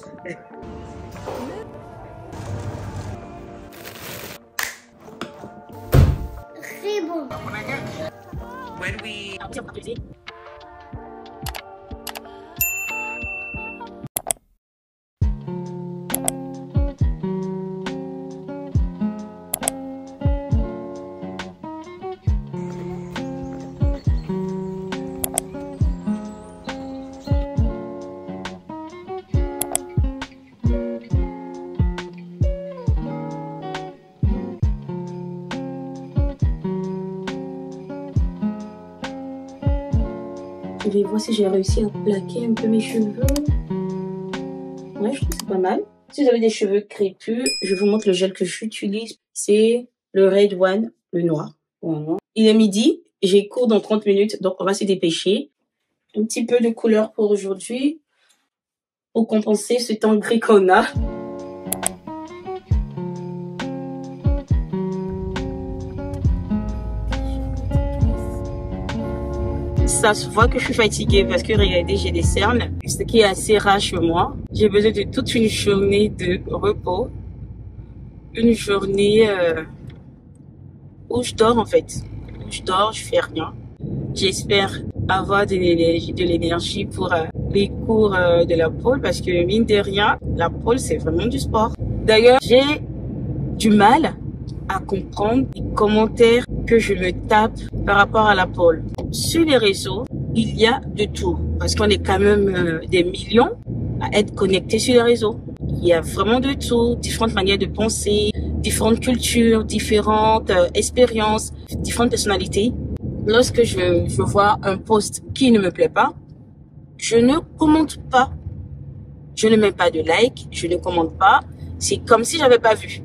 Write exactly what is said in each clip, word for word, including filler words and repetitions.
Très bon. When we... Je vais voir si j'ai réussi à plaquer un peu mes cheveux. Ouais, je trouve que c'est pas mal. Si vous avez des cheveux crépus, je vous montre le gel que j'utilise. C'est le Red One, le noir. Voilà. Il est midi, j'ai cours dans trente minutes, donc on va se dépêcher. Un petit peu de couleur pour aujourd'hui, pour compenser ce temps gris qu'on a. Ça se voit que je suis fatiguée parce que regardez, j'ai des cernes, ce qui est assez rare chez moi. J'ai besoin de toute une journée de repos, une journée euh, où je dors en fait, où je dors, je fais rien. J'espère avoir de l'énergie, de l'énergie pour euh, les cours euh, de la pole parce que mine de rien, la pole c'est vraiment du sport. D'ailleurs, j'ai du mal à comprendre les commentaires que je me tape par rapport à la pole. Sur les réseaux, il y a de tout parce qu'on est quand même euh, des millions à être connectés sur les réseaux. Il y a vraiment de tout, différentes manières de penser, différentes cultures, différentes euh, expériences, différentes personnalités. Lorsque je, je vois un post qui ne me plaît pas, je ne commente pas. Je ne mets pas de like, je ne commente pas. C'est comme si j'avais pas vu.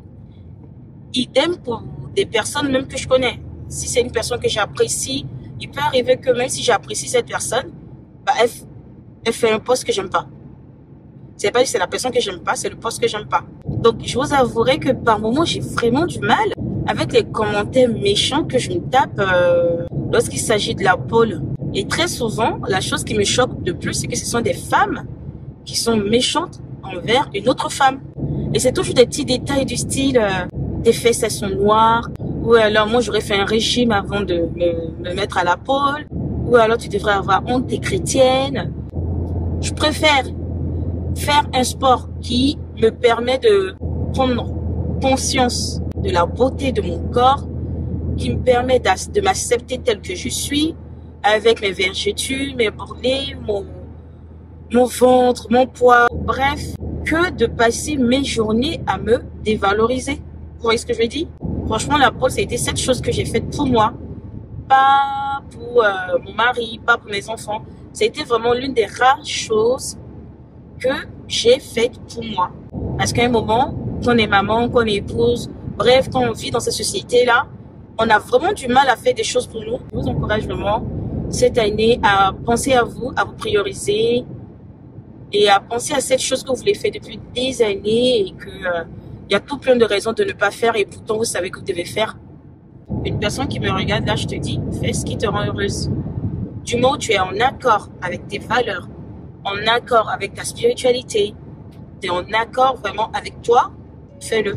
Idem pour des personnes même que je connais. Si c'est une personne que j'apprécie, il peut arriver que même si j'apprécie cette personne, bah elle, elle fait un post que j'aime pas. C'est pas que c'est la personne que j'aime pas, c'est le post que j'aime pas. Donc je vous avouerai que par moments j'ai vraiment du mal avec les commentaires méchants que je me tape euh, lorsqu'il s'agit de la pole. Et très souvent, la chose qui me choque de plus, c'est que ce sont des femmes qui sont méchantes envers une autre femme. Et c'est toujours des petits détails du style euh, tes fesses elles sont noires, ou alors moi j'aurais fait un régime avant de me, me mettre à la pole, ou alors tu devrais avoir honte, t'es chrétienne. Je préfère faire un sport qui me permet de prendre conscience de la beauté de mon corps, qui me permet de m'accepter tel que je suis, avec mes vergetures, mes bourrelets, mon, mon ventre, mon poids, bref, que de passer mes journées à me dévaloriser. Vous voyez ce que je veux dire? Franchement, la pole, ça a été cette chose que j'ai faite pour moi, pas pour euh, mon mari, pas pour mes enfants. Ça a été vraiment l'une des rares choses que j'ai faites pour moi. Parce qu'à un moment, quand on est maman, quand on est épouse, bref, quand on vit dans cette société-là, on a vraiment du mal à faire des choses pour nous. Je vous encourage vraiment cette année à penser à vous, à vous prioriser et à penser à cette chose que vous voulez faire depuis des années et que euh, il y a tout plein de raisons de ne pas faire et pourtant vous savez que vous devez faire. Une personne qui me regarde là, je te dis, fais ce qui te rend heureuse. Du moment où tu es en accord avec tes valeurs, en accord avec ta spiritualité, tu es en accord vraiment avec toi, fais-le.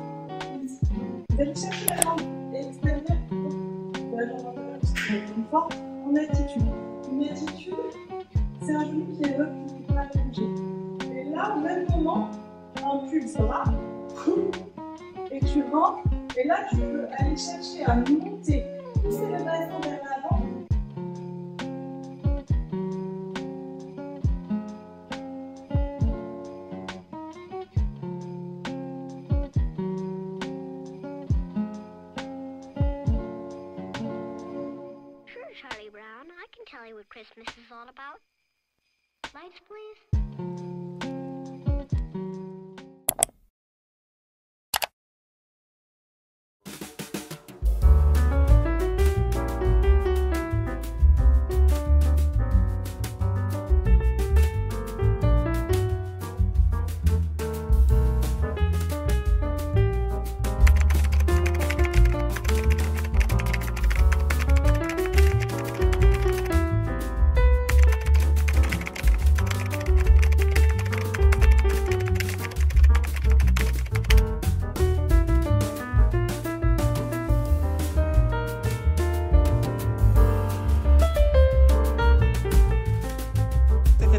Vous allez chercher la langue extérieure, la langue une forme en attitude. Une attitude, c'est un genou qui évoque une figure allongée. Et là, au même moment, un pulse va, et tu rentres, et là, tu peux aller chercher à monter, pousser le bassin vers l'avant. Charlie Brown, I can tell you what Christmas is all about. Lights, please.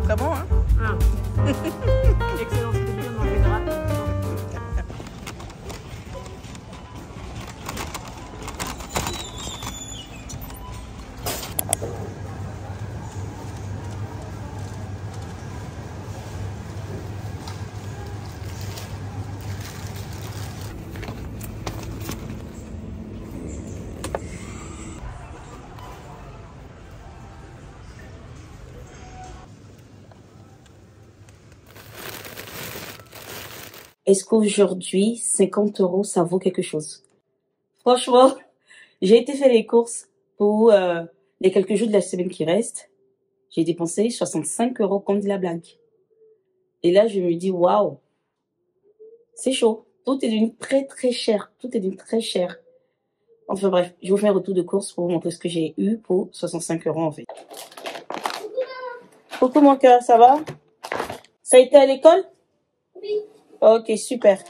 très bon, hein? Ah. Excellent, c'était bien en général. Est-ce qu'aujourd'hui, cinquante euros, ça vaut quelque chose? Franchement, j'ai été faire les courses pour euh, les quelques jours de la semaine qui restent. J'ai dépensé soixante-cinq euros comme de la blague. Et là, je me dis, waouh, c'est chaud. Tout est d'une très très cher. Tout est d'une très chère. Enfin bref, je vous fais un retour de course pour vous montrer ce que j'ai eu pour soixante-cinq euros en fait. Coucou mon cœur, ça va? Ça a été à l'école? Oui. Ok, super.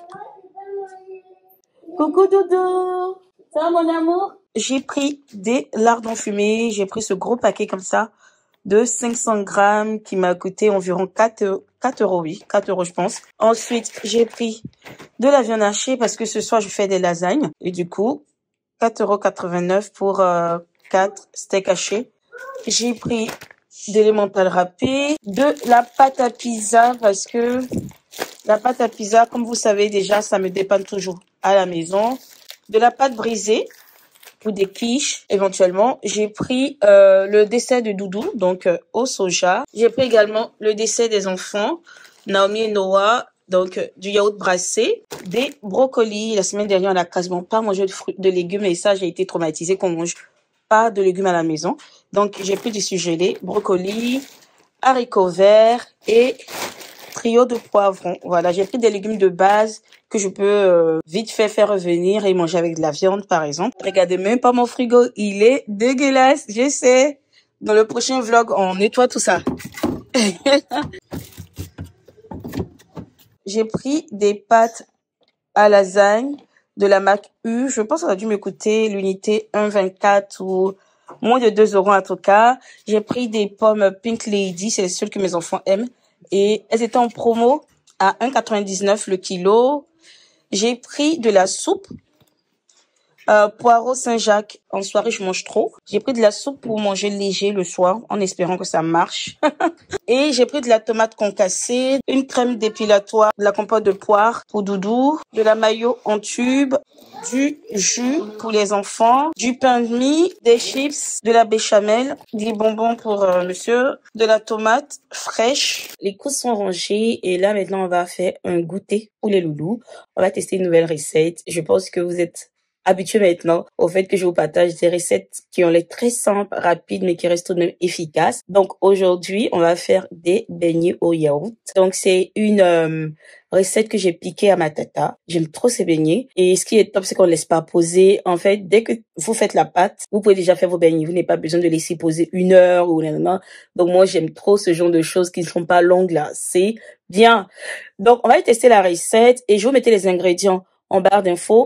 Coucou Doudou. Ça va mon amour? J'ai pris des lardons fumés. J'ai pris ce gros paquet comme ça de cinq cents grammes qui m'a coûté environ quatre euros, oui, quatre euros je pense. Ensuite, j'ai pris de la viande hachée parce que ce soir je fais des lasagnes. Et du coup, quatre euros quatre-vingt-neuf pour euh, quatre steaks hachés. J'ai pris de l'emmental râpé, de la pâte à pizza parce que la pâte à pizza, comme vous savez déjà, ça me dépanne toujours à la maison. De la pâte brisée pour des quiches éventuellement. J'ai pris euh, le dessert de Doudou, donc euh, au soja. J'ai pris également le dessert des enfants, Naomi et Noah, donc euh, du yaourt brassé, des brocolis. La semaine dernière, on n'a quasiment pas mangé de fruits, de légumes et ça, j'ai été traumatisée qu'on mange pas de légumes à la maison. Donc, j'ai pris du surgelé, brocolis, haricots verts et trio de poivrons. Voilà, j'ai pris des légumes de base que je peux euh, vite fait faire revenir et manger avec de la viande, par exemple. Regardez même pas mon frigo, il est dégueulasse, je sais. Dans le prochain vlog, on nettoie tout ça. J'ai pris des pâtes à lasagne de la marque U. Je pense que ça a dû me coûter l'unité un virgule vingt-quatre ou moins de deux euros en tout cas. J'ai pris des pommes Pink Lady, c'est celles que mes enfants aiment. Et elles étaient en promo à un virgule quatre-vingt-dix-neuf le kilo. J'ai pris de la soupe, euh, poireau Saint-Jacques. En soirée, je mange trop. J'ai pris de la soupe pour manger léger le soir, en espérant que ça marche. Et j'ai pris de la tomate concassée, une crème dépilatoire, de la compote de poire pour Doudou, de la mayo en tube, du jus pour les enfants, du pain de mie, des chips, de la béchamel, des bonbons pour euh, monsieur, de la tomate fraîche. Les courses sont rangées et là maintenant on va faire un goûter pour les loulous. On va tester une nouvelle recette. Je pense que vous êtes habitués maintenant au fait que je vous partage des recettes qui ont l'air très simples, rapides, mais qui restent tout de même efficaces. Donc aujourd'hui, on va faire des beignets au yaourt. Donc c'est une euh, recette que j'ai piquée à ma tata. J'aime trop ces beignets. Et ce qui est top, c'est qu'on ne laisse pas poser. En fait, dès que vous faites la pâte, vous pouvez déjà faire vos beignets. Vous n'avez pas besoin de laisser poser une heure ou nanana. Donc moi, j'aime trop ce genre de choses qui ne sont pas longues là. C'est bien. Donc on va tester la recette et je vous mettrai les ingrédients en barre d'infos.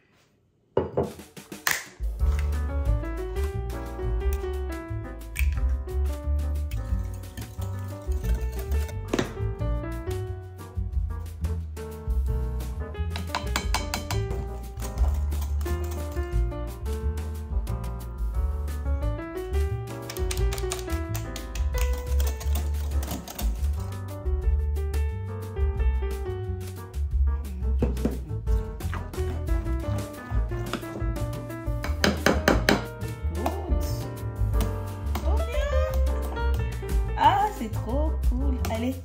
Ah, c'est trop cool. Allez.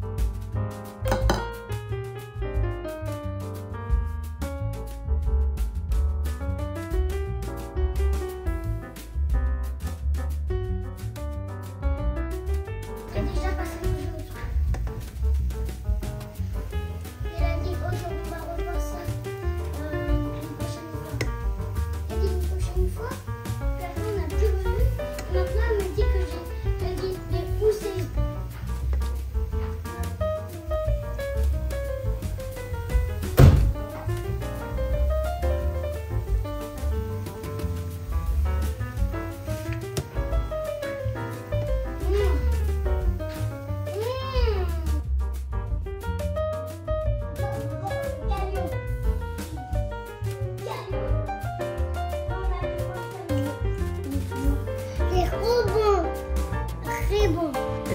Déjà passé aujourd'hui. Il a dit aujourd'hui on va refaire ça euh, une prochaine fois. Il a dit une prochaine fois. Puis après on n'a plus revu. Maintenant elle me dit que j'ai dit où c'est.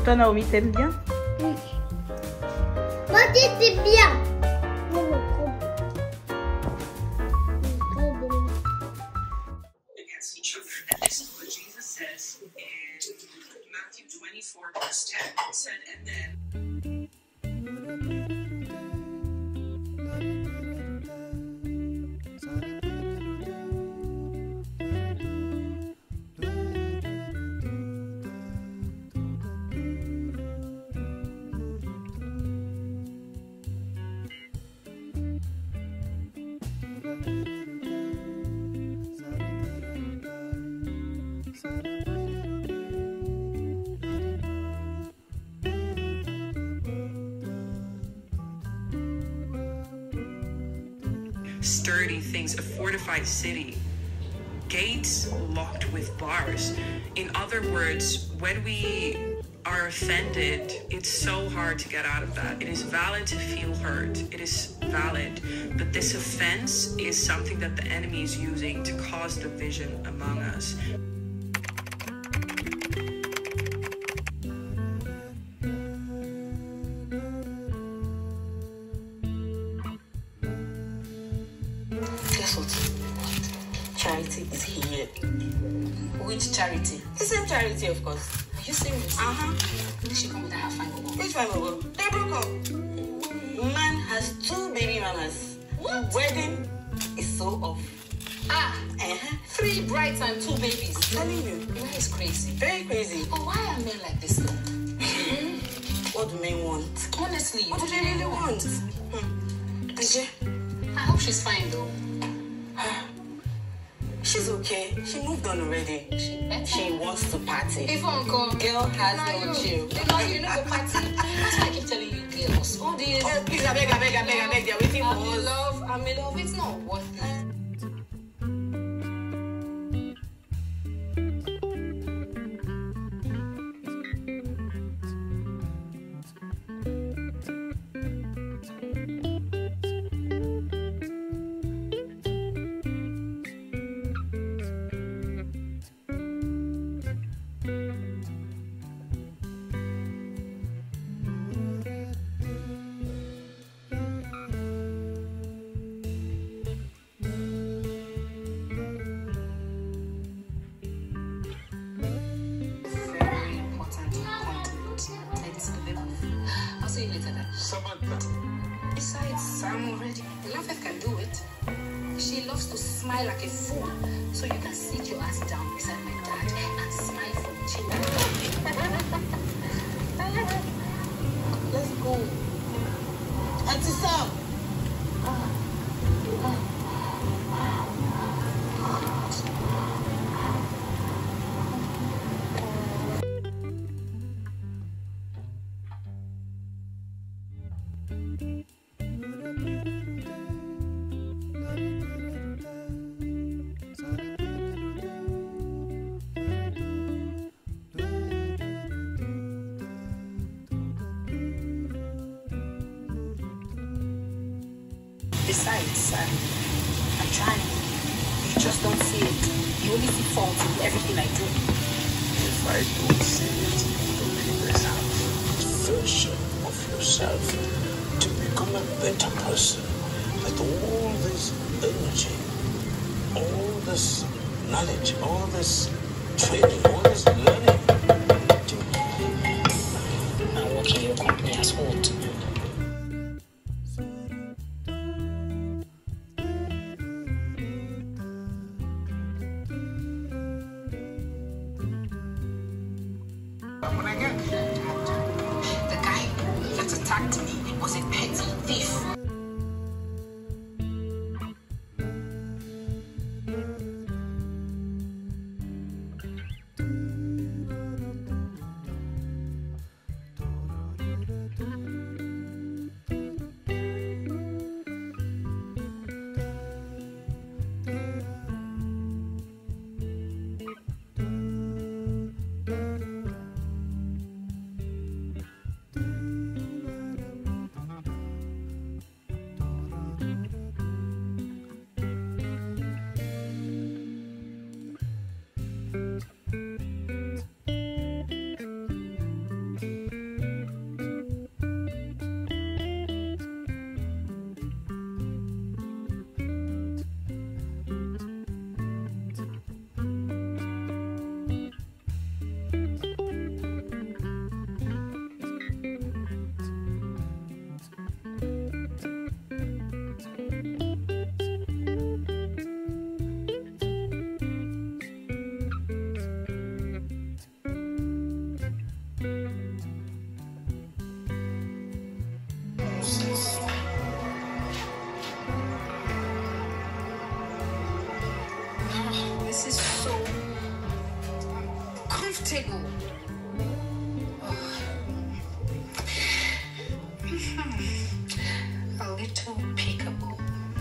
Toi, Naomi, t'aimes bien? Oui. Moi, t'étais bien. Non, non, trop. Très bien. Against each other. And this is what Jesus says in Matthew twenty-four, verse ten. It said, and then. Sturdy things, a fortified city, gates locked with bars. In other words, when we are offended, it's so hard to get out of that. It is valid to feel hurt. It is valid. But this offense is something that the enemy is using to cause division among us. Guess what? Charity is here. Which charity? The same charity, of course. Are you serious? Uh-huh. Did she come with her fine bobo? Which fine bobo? They broke up. Man has two baby mamas. What? Wedding is so off. Ah, Uh-huh. three brides and two babies. Telling you. That is crazy. Very crazy. But why are men like this though? What do men want? Honestly, What do they really want? Hmm. Ajay, I hope she's fine though. she's okay. She moved on already. She better. She wants to party. If uncle, Girl has Nah, no you- chill. Because you know the party. That's why I keep telling you girls. All these. Oh, please, I beg, I beg, I beg, I beg. They're waiting I'm for in us. love. I'm in love. It's not worth it. Very important content. Like this level. I'll see you later then. Samantha. Besides, I'm already. Lafayette can do it. She loves to smile like a fool. So you can sit your ass down beside my dad and smile from chin to Let's go. Auntie Sam. Besides, um, I'm trying. You just don't see it. You only see fault in everything I do. If I don't see it, you always have a version of yourself to become a better person. With all this energy, all this knowledge, all this training, all this learning, And working your company as whole to do. when I get The guy that attacked me was a petty thief. too peekaboo.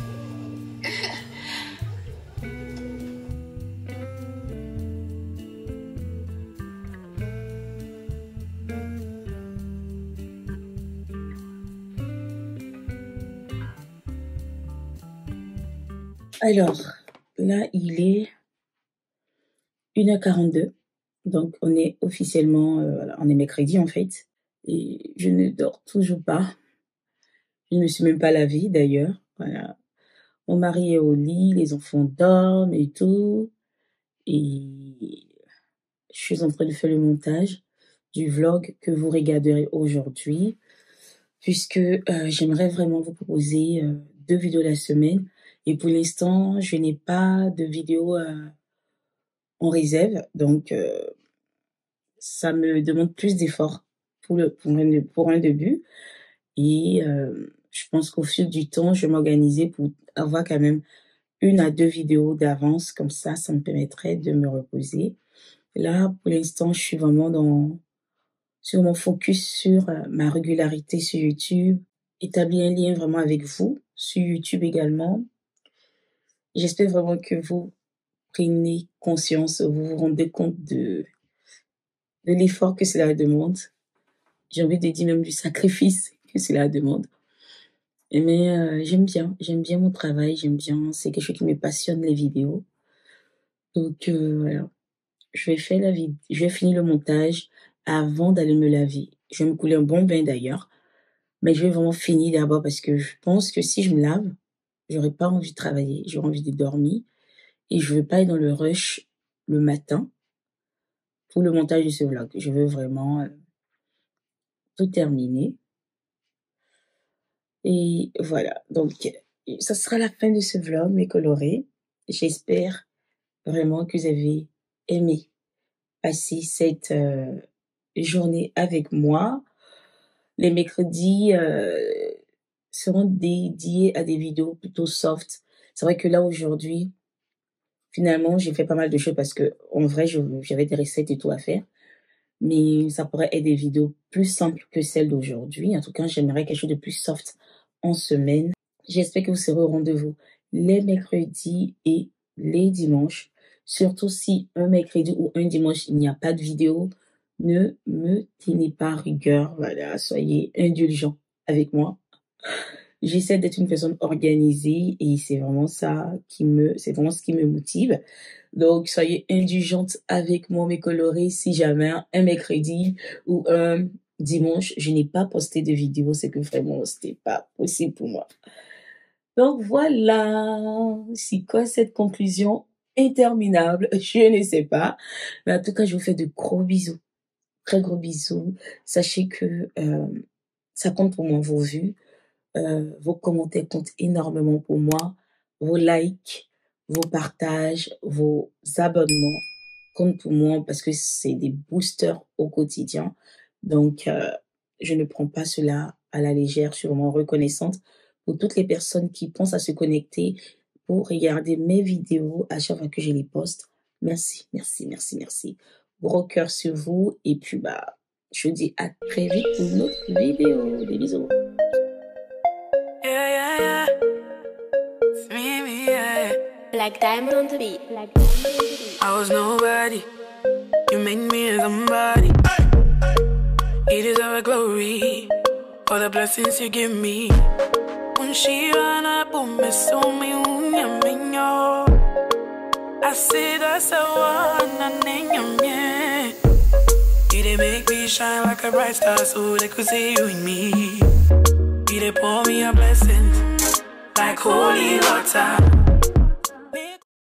Alors, là, il est une heure quarante-deux. Donc, on est officiellement, euh, voilà, on est mercredi en fait. Et je ne dors toujours pas. Je ne me suis même pas lavée d'ailleurs. Voilà. Mon mari est au lit, les enfants dorment et tout. Et je suis en train de faire le montage du vlog que vous regarderez aujourd'hui. Puisque euh, j'aimerais vraiment vous proposer euh, deux vidéos la semaine. Et pour l'instant, je n'ai pas de vidéo euh, en réserve. Donc, euh, ça me demande plus d'efforts pour, le, pour, un, pour un début. Et euh, je pense qu'au fil du temps, je vais m'organiser pour avoir quand même une à deux vidéos d'avance. Comme ça, ça me permettrait de me reposer. Là, pour l'instant, je suis vraiment dans, sur mon focus sur euh, ma régularité sur YouTube. Établir un lien vraiment avec vous sur YouTube également. J'espère vraiment que vous prenez conscience, vous vous rendez compte de, de l'effort que cela demande. J'ai envie de dire même du sacrifice que cela demande. Mais euh, j'aime bien, j'aime bien mon travail, j'aime bien, c'est quelque chose qui me passionne, les vidéos. Donc euh, voilà, je vais faire la vidéo, je vais finir le montage avant d'aller me laver. Je vais me couler un bon bain d'ailleurs, mais je vais vraiment finir d'abord parce que je pense que si je me lave, j'aurais pas envie de travailler, j'aurais envie de dormir et je veux pas être dans le rush le matin pour le montage de ce vlog. Je veux vraiment euh, tout terminer. Et voilà, donc ça sera la fin de ce vlog, mes colorés. J'espère vraiment que vous avez aimé passer cette euh, journée avec moi. Les mercredis euh, seront dédiés à des vidéos plutôt soft. C'est vrai que là, aujourd'hui, finalement, j'ai fait pas mal de choses parce que, en vrai, j'avais des recettes et tout à faire. Mais ça pourrait être des vidéos plus simples que celles d'aujourd'hui. En tout cas, j'aimerais quelque chose de plus soft en semaine. J'espère que vous serez au rendez-vous les mercredis et les dimanches. Surtout si un mercredi ou un dimanche, il n'y a pas de vidéo, ne me tenez pas rigueur. Voilà, soyez indulgents avec moi. J'essaie d'être une personne organisée et c'est vraiment ça qui me, c'est vraiment ce qui me motive. Donc, soyez indulgentes avec moi, mes colorés. Si jamais un mercredi ou un dimanche, je n'ai pas posté de vidéo, c'est que vraiment, c'était pas possible pour moi. Donc, voilà. C'est quoi cette conclusion interminable? Je ne sais pas. Mais en tout cas, je vous fais de gros bisous. Très gros bisous. Sachez que euh, ça compte pour moi, vos vues. Euh, vos commentaires comptent énormément pour moi. Vos likes, vos partages, vos abonnements comptent pour moi parce que c'est des boosters au quotidien. Donc, euh, je ne prends pas cela à la légère. Je suis vraiment reconnaissante pour toutes les personnes qui pensent à se connecter pour regarder mes vidéos à chaque fois que je les poste. Merci, merci, merci, merci. Gros cœur sur vous. Et puis, bah, je vous dis à très vite pour une autre vidéo. Des bisous. Yeah, yeah, yeah. It's me, me, yeah. Black Diamond on the beat. Black Diamond on the beat. I was nobody. You made me somebody. You deserve glory for the blessings you give me. When she ran up on me, so me, I see that's the one I name you. You did make me shine like a bright star so they could see you in me. You did pour me a blessing like holy water.